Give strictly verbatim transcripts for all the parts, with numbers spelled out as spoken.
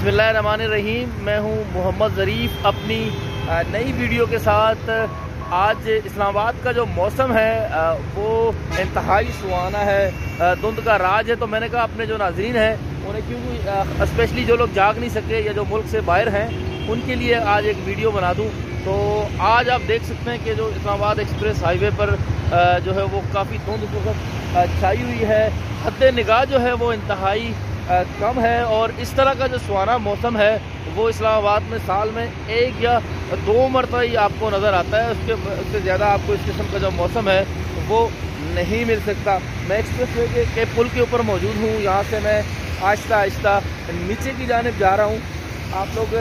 बिस्मिल्लाहिर्रहमानिर्रहीम। मैं हूं मोहम्मद ज़रीफ़ अपनी नई वीडियो के साथ। आज इस्लामाबाद का जो मौसम है वो इंतहाई सुहाना है, धुंध का राज है। तो मैंने कहा अपने जो नाज़रीन हैं उन्हें क्योंकि स्पेशली जो लोग जाग नहीं सके या जो मुल्क से बाहर हैं उनके लिए आज एक वीडियो बना दूं। तो आज आप देख सकते हैं कि जो इस्लामाबाद एक्सप्रेस हाईवे पर जो है वो काफ़ी धुंध वक्त छाई हुई है। हद निगाह जो है वो इंतहाई कम है और इस तरह का जो सुहाना मौसम है वो इस्लामाबाद में साल में एक या दो मरतबा ही आपको नज़र आता है। उसके उससे ज़्यादा आपको इस किस्म का जो मौसम है वो नहीं मिल सकता। मैं एक्सप्रेस वे के, के पुल के ऊपर मौजूद हूँ। यहाँ से मैं आहिस्ता आहिस्ता नीचे की जानिब जा रहा हूँ। आप लोग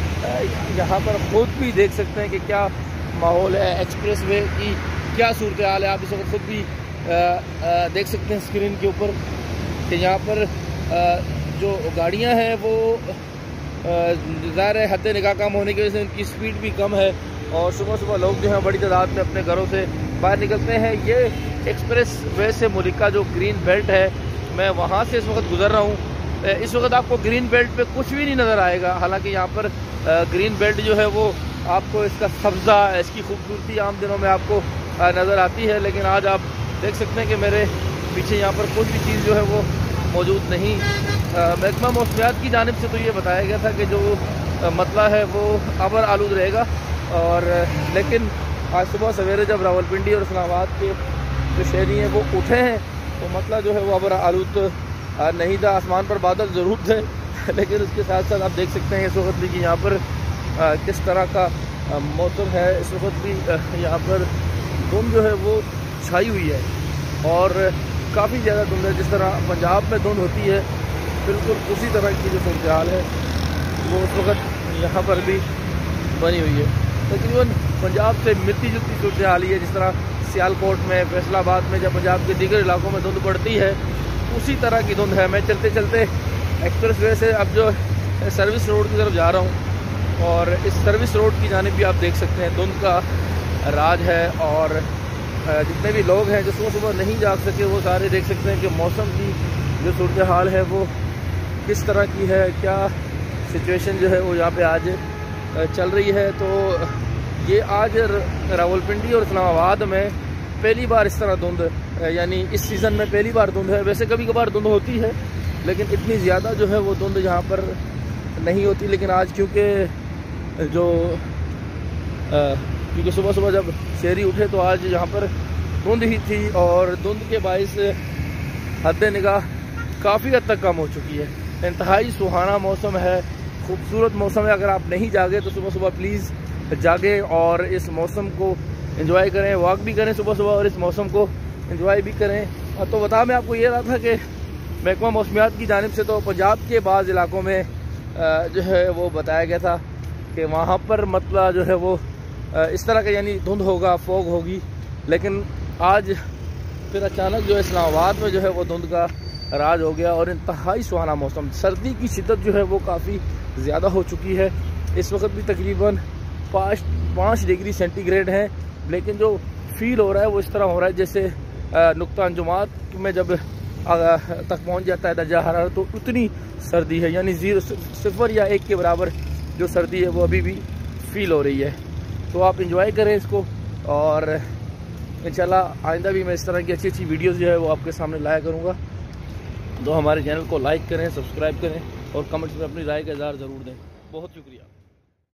यहाँ पर खुद भी देख सकते हैं कि क्या माहौल है, एक्सप्रेस वे की क्या सूरत हाल है। आप इस वक्त खुद भी आ, आ, देख सकते हैं स्क्रीन के ऊपर कि यहाँ पर आ, जो गाड़ियाँ हैं वो ज़ाहिर है हद निगाह कम होने की वजह से उनकी स्पीड भी कम है और सुबह सुबह लोग जो हैं बड़ी तादाद में अपने घरों से बाहर निकलते हैं। ये एक्सप्रेस वे से मुल्का जो ग्रीन बेल्ट है, मैं वहाँ से इस वक्त गुजर रहा हूँ। इस वक्त आपको ग्रीन बेल्ट पे कुछ भी नहीं नज़र आएगा। हालांकि यहाँ पर ग्रीन बेल्ट जो है वो आपको इसका सब्ज़ा, इसकी खूबसूरती आम दिनों में आपको नज़र आती है, लेकिन आज आप देख सकते हैं कि मेरे पीछे यहाँ पर कोई भी चीज़ जो है वो मौजूद नहीं। महकमा मौसमियात की जानिब से तो ये बताया गया था कि जो मतला है वो अबर आलूद रहेगा, और लेकिन आज सुबह सवेरे जब रावलपिंडी और इस्लामाबाद के जो शहरी हैं वो उठे हैं तो मतला जो है वो अबर आलूद नहीं था। आसमान पर बादल ज़रूर थे, लेकिन उसके साथ साथ आप देख सकते हैं इस वक्त भी कि यहाँ पर किस तरह का मौसम है। इस वक्त भी यहाँ पर धुंध जो है वो छाई हुई है और काफ़ी ज़्यादा धुंध है। जिस तरह पंजाब में धुंध होती है बिल्कुल उसी तरह की जो सूरत हाल है वो उस वक्त यहाँ पर भी बनी हुई है। तकरीबन पंजाब से मिलती जुलती सूरत हाल ही है। जिस तरह सियालकोट में, फैसलाबाद में जब पंजाब के दीगर इलाकों में धुंध पड़ती है उसी तरह की धुंध है। मैं चलते चलते एक्सप्रेस वे से अब जो सर्विस रोड की तरफ जा रहा हूँ और इस सर्विस रोड की जानिब भी आप देख सकते हैं धुंध का राज है। और जितने भी लोग हैं जो सुबह सुबह नहीं जाग सके वो सारे देख सकते हैं कि मौसम की जो सूरत हाल है वो किस तरह की है, क्या सिचुएशन जो है वो यहाँ पे आज चल रही है। तो ये आज रावलपिंडी और इस्लामाबाद में पहली बार इस तरह धुंध, यानी इस सीज़न में पहली बार धुंध है। वैसे कभी कभार धुंध होती है लेकिन इतनी ज़्यादा जो है वो धुंध यहाँ पर नहीं होती। लेकिन आज क्योंकि जो क्योंकि सुबह सुबह जब शहरी उठे तो आज यहाँ पर धुंध ही थी और धुंध के बायस हद निगाह काफ़ी हद तक कम हो चुकी है। इंतहाई सुहाना मौसम है, खूबसूरत मौसम है। अगर आप नहीं जागे तो सुबह सुबह प्लीज़ जागे और इस मौसम को एंजॉय करें, वॉक भी करें सुबह सुबह और इस मौसम को एंजॉय भी करें। तो बता मैं आपको ये रहा था कि महकमा मौसमियात की जानिब से तो पंजाब के बाज़ इलाकों में जो है वो बताया गया था कि वहाँ पर मतलब जो है वो इस तरह का यानी धुंध होगा, फॉग होगी। लेकिन आज फिर अचानक जो है इस्लामाबाद में जो है वो धुंध का राज हो गया और इंतहाई सुहाना मौसम। सर्दी की शिद्दत जो है वो काफ़ी ज़्यादा हो चुकी है। इस वक्त भी तकरीबन पाँच पाँच डिग्री सेंटीग्रेड है, लेकिन जो फील हो रहा है वो इस तरह हो रहा है जैसे नुक्ता अंजुमात में जब तक पहुंच जाता है दर्जा हरारत तो उतनी सर्दी है, यानी ज़ीरो सिफर या एक के बराबर जो सर्दी है वो अभी भी फील हो रही है। तो आप इंजॉय करें इसको और इंशाल्लाह आइंदा भी मैं इस तरह की अच्छी अच्छी वीडियोस जो है वो आपके सामने लाया करूँगा। तो हमारे चैनल को लाइक करें, सब्सक्राइब करें और कमेंट्स में अपनी राय का इज़हार ज़रूर दें। बहुत शुक्रिया।